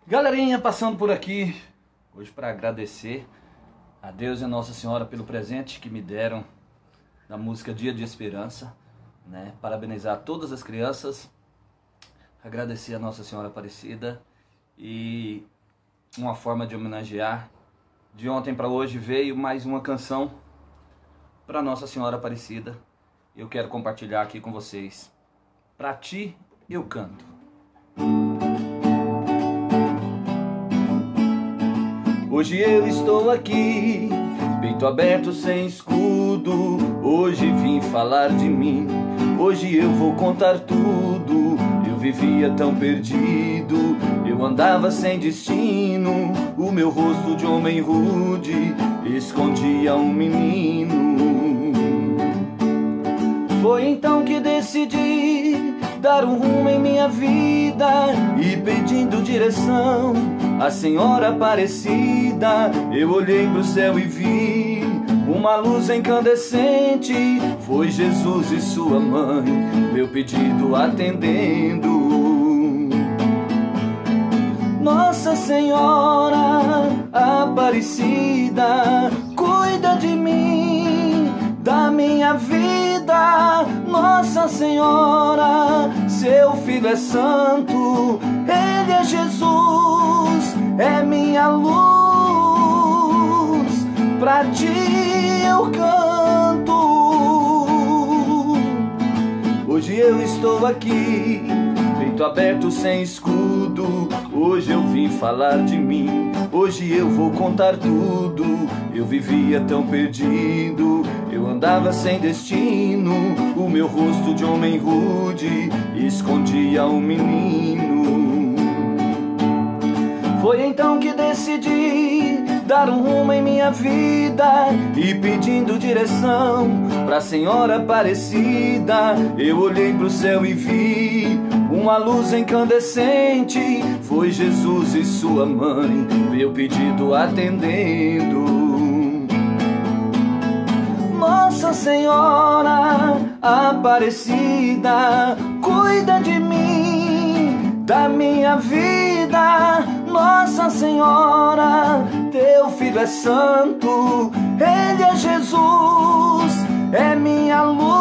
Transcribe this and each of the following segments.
Galerinha, passando por aqui hoje para agradecer a Deus e a Nossa Senhora pelo presente que me deram da música Dia de Esperança, né? Parabenizar todas as crianças, agradecer a Nossa Senhora Aparecida e uma forma de homenagear. De ontem para hoje veio mais uma canção para Nossa Senhora Aparecida. Eu quero compartilhar aqui com vocês. Pra ti eu canto. Hoje eu estou aqui, peito aberto sem escudo. Hoje vim falar de mim, hoje eu vou contar tudo. Eu vivia tão perdido, eu andava sem destino. O meu rosto de homem rude escondia um menino. Foi então que decidi dar um rumo em minha vida e pedindo direção a Senhora Aparecida. Eu olhei pro céu e vi uma luz incandescente. Foi Jesus e sua mãe, meu pedido atendendo. Nossa Senhora Aparecida, cuida de mim, da minha vida. Nossa Senhora, seu filho é santo, ele é Jesus, é minha luz. Pra ti eu canto. Hoje eu estou aqui, peito aberto sem escudo. Hoje eu vim falar de mim, hoje eu vou contar tudo. Eu vivia tão perdido, eu andava sem destino. O meu rosto de homem rude escondia um menino. Foi então que decidi dar um rumo em minha vida e pedindo direção pra Senhora Aparecida. Eu olhei pro céu e vi uma luz incandescente. Foi Jesus e sua mãe, meu pedido atendendo. Nossa Senhora Aparecida, cuida de mim, da minha vida. Nossa Senhora, teu filho é santo, ele é Jesus, é minha luz.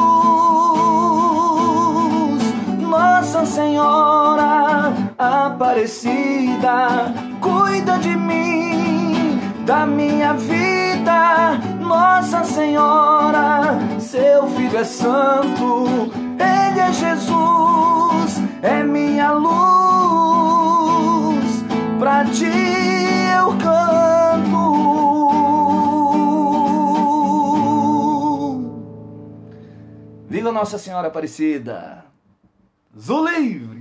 Nossa Senhora Aparecida, cuida de mim, da minha vida. Nossa Senhora, seu filho é santo, ele é Jesus, é minha luz. Pra ti eu canto. Viva Nossa Senhora Aparecida! Zu livre!